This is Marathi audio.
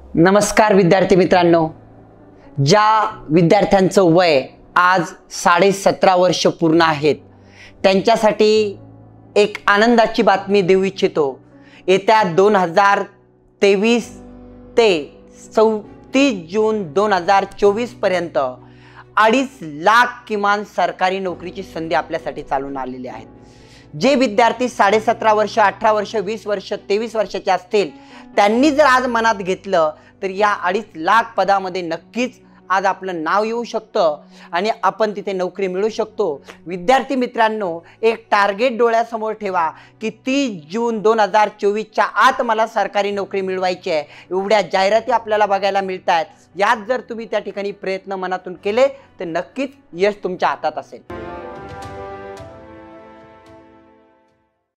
नमस्कार विद्यार्थी मित्रांनो, ज्या विद्यार्थ्यांचं वय आज 17.5 वर्ष पूर्ण आहेत त्यांच्यासाठी एक आनंदाची बातमी देऊ इच्छितो। येत्या 2023 ते 34 जून 2024 पर्यंत 2.5 लाख किमान सरकारी नोकरीची संधी आपल्यासाठी चालून आलेली आहेत। जे विद्यार्थी 17.5 वर्ष, 18 वर्ष, 20 वर्ष, 23 वर्षाचे असतील त्यांनी जर आज मनात घेतलं तर या 2.5 लाख पदामध्ये नक्कीच आज आपलं नाव येऊ शकतं आणि आपण तिथे नोकरी मिळू शकतो। विद्यार्थी मित्रांनो, एक टार्गेट डोळ्यासमोर ठेवा की 30 जून 2024च्या आत मला सरकारी नोकरी मिळवायची आहे। एवढ्या जाहिराती आपल्याला बघायला मिळतात। यात जर तुम्ही त्या ठिकाणी प्रयत्न मनातून केले तर नक्कीच यश तुमच्या हातात असेल।